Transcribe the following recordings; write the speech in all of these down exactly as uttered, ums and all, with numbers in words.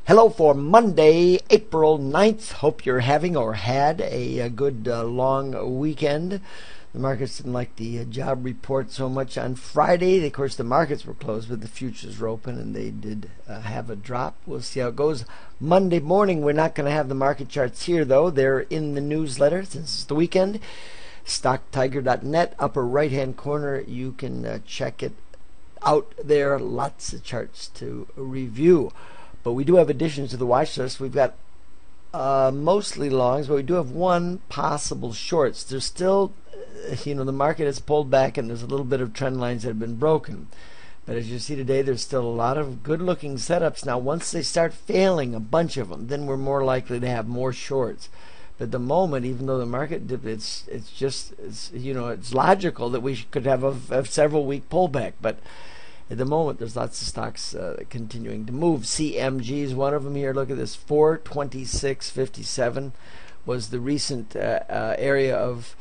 Hello for Monday, April ninth. Hope you're having or had a, a good uh, long weekend. The markets didn't like the uh, job report so much on Friday. Of course, the markets were closed, but the futures were open, and they did uh, have a drop. We'll see how it goes. Monday morning, we're not going to have the market charts here, though. They're in the newsletter since it's the weekend. stock tiger dot net, upper right-hand corner. You can uh, check it out there. Lots of charts to review. But we do have additions to the watch list. We've got uh, mostly longs, but we do have one possible shorts. There's still, you know, the market has pulled back, and there's a little bit of trend lines that have been broken. But as you see today, there's still a lot of good-looking setups. Now, once they start failing, a bunch of them, then we're more likely to have more shorts. But at the moment, even though the market dipped, it's it's just it's, you know, it's logical that we could have a, a several-week pullback, but at the moment, there's lots of stocks uh, continuing to move. C M G is one of them here. Look at this. four twenty-six fifty-seven was the recent uh, uh, area of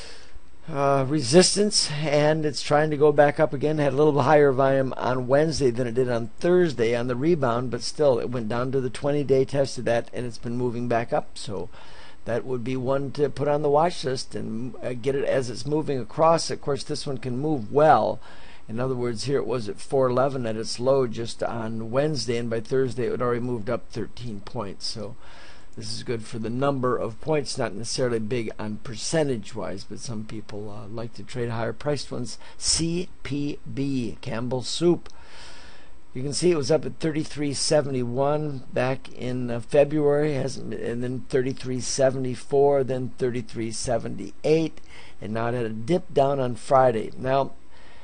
uh, resistance, and it's trying to go back up again. Had a little higher volume on Wednesday than it did on Thursday on the rebound, but still, it went down to the twenty-day test of that, and it's been moving back up. So that would be one to put on the watch list and uh, get it as it's moving across. Of course, this one can move well. In other words, here it was at four eleven at its low just on Wednesday, and by Thursday it had already moved up thirteen points. So this is good for the number of points, not necessarily big on percentage-wise, but some people uh, like to trade higher priced ones. C P B, Campbell Soup. You can see it was up at thirty-three seventy-one back in uh, February, hasn't been, and then thirty-three seventy-four, then thirty-three seventy-eight, and now it had a dip down on Friday. Now,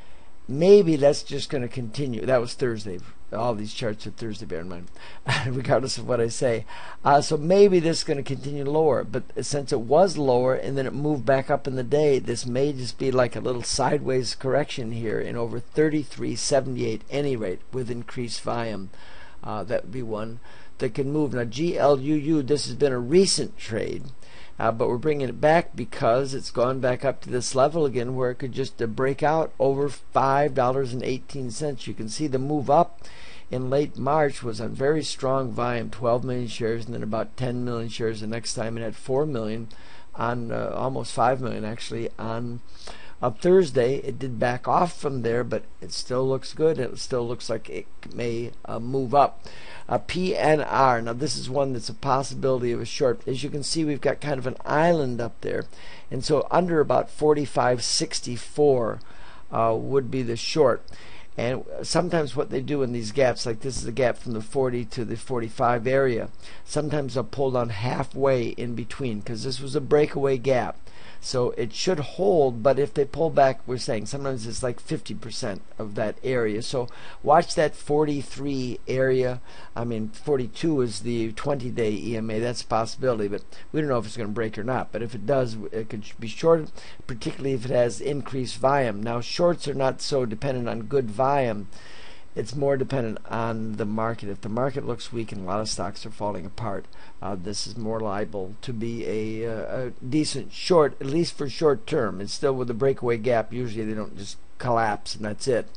maybe that's just going to continue. That was Thursday. All these charts are Thursday, bear in mind, regardless of what I say. Uh, so maybe this is going to continue lower. But since it was lower and then it moved back up in the day, this may just be like a little sideways correction here in over thirty-three seventy-eight any rate with increased volume. Uh, that would be one that can move. Now, G L U U, this has been a recent trade. Uh, but we're bringing it back because it's gone back up to this level again where it could just uh, break out over five dollars and eighteen cents. You can see the move up in late March was on very strong volume, twelve million shares, and then about ten million shares the next time. It had four million on uh, almost five million actually on uh, Thursday. It did back off from there, but it still looks good. It still looks like it may uh, move up. Uh, P N R. Now this is one that's a possibility of a short. As you can see, we've got kind of an island up there, and so under about forty-five sixty-four uh, would be the short. And sometimes what they do in these gaps, like this is a gap from the forty to the forty-five area, sometimes they'll pull down halfway in between because this was a breakaway gap. So it should hold, but if they pull back, we're saying sometimes it's like fifty percent of that area. So watch that forty-three area. I mean, forty-two is the twenty-day E M A. That's a possibility, but we don't know if it's going to break or not. But if it does, it could be shorted, particularly if it has increased volume. Now, shorts are not so dependent on good volume. It's more dependent on the market. If the market looks weak and a lot of stocks are falling apart, uh, this is more liable to be a, a, a decent short, at least for short term. And still with the breakaway gap, usually they don't just collapse and that's it.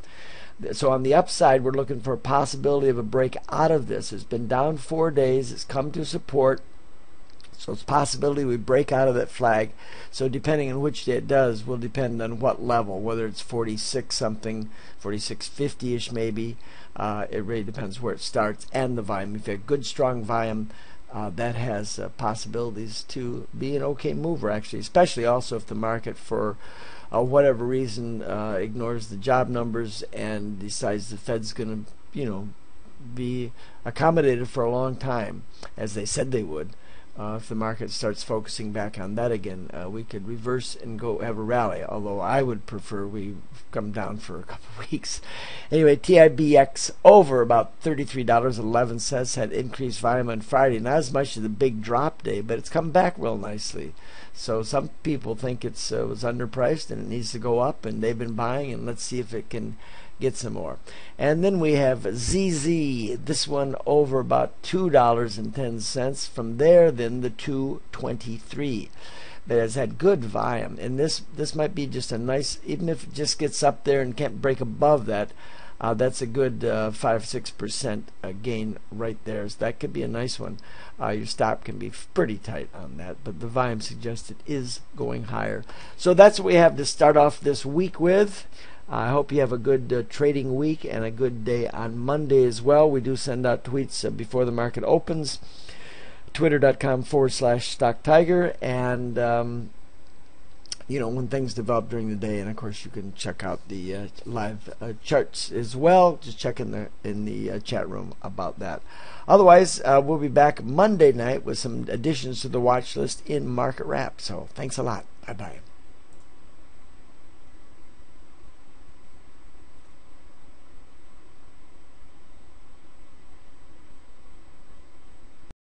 So on the upside, we're looking for a possibility of a break out of this. It's been down four days. It's come to support. So it's a possibility we break out of that flag. So depending on which day it does will depend on what level, whether it's forty-six something, forty-six fifty-ish maybe. Uh, it really depends where it starts and the volume. If you have good strong volume, uh, that has uh, possibilities to be an okay mover actually, especially also if the market for uh, whatever reason uh, ignores the job numbers and decides the Fed's going to, you know, be accommodated for a long time, as they said they would. Uh, if the market starts focusing back on that again, uh, we could reverse and go have a rally, although I would prefer we come down for a couple of weeks. Anyway, T I B X over about thirty-three dollars and eleven cents, had increased volume on Friday. Not as much as the big drop day, but it's come back real nicely. So some people think it's uh, was underpriced and it needs to go up, and they've been buying, and let's see if it can get some more. And then we have Z Z, this one over about two dollars and ten cents. From there, then the two twenty-three. But has had good volume, and this this might be just a nice, even if it just gets up there and can't break above that, Uh, that's a good uh, five six percent uh, gain right there. So that could be a nice one. Uh, your stop can be pretty tight on that, but the volume suggests it is going higher. So that's what we have to start off this week with. I hope you have a good uh, trading week and a good day on Monday as well. We do send out tweets uh, before the market opens. Twitter.com forward slash Stock Tiger, and um, you know, when things develop during the day. And of course, you can check out the uh, live uh, charts as well. Just check in the in the uh, chat room about that. Otherwise, uh, we'll be back Monday night with some additions to the watch list in Market Wrap. So thanks a lot. Bye bye.